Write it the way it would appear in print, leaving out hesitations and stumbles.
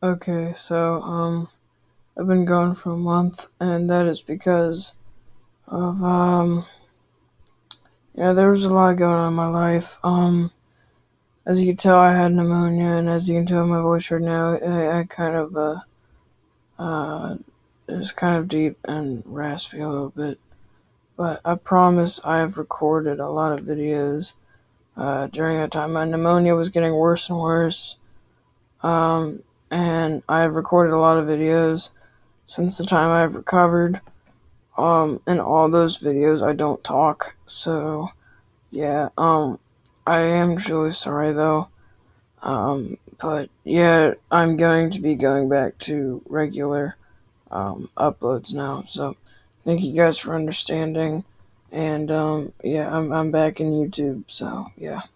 Okay, so I've been gone for a month, and that is because of there was a lot going on in my life. As you can tell, I had pneumonia, and as you can tell in my voice right now, I kind of uh is kind of deep and raspy a little bit. But I promise I have recorded a lot of videos during that time. My pneumonia was getting worse and worse. And I have recorded a lot of videos since the time I've recovered. In all those videos, I don't talk. So, yeah, I am truly sorry though. But yeah, I'm going to be going back to regular, uploads now. So, thank you guys for understanding. And, yeah, I'm back in YouTube. So, yeah.